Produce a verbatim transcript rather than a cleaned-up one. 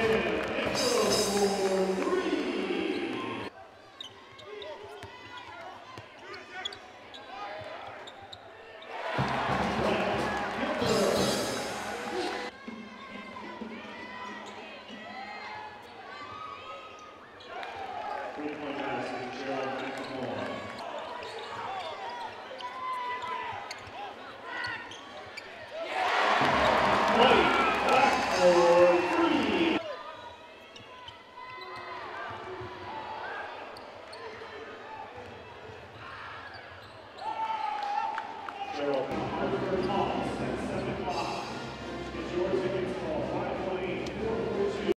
Three-point basket, Gerald McLemore. White, back for three. Gerald McLemore.